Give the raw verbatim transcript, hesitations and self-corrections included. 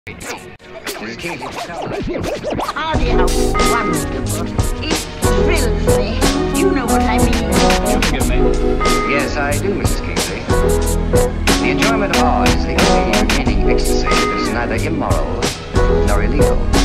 Missus Kingsley, tell me. Oh dear, how wonderful. It thrills me. You know what I mean. You forgive me. Yes, I do, Missus Kingsley. The enjoyment of art is the only remaining ecstasy that is neither immoral nor illegal.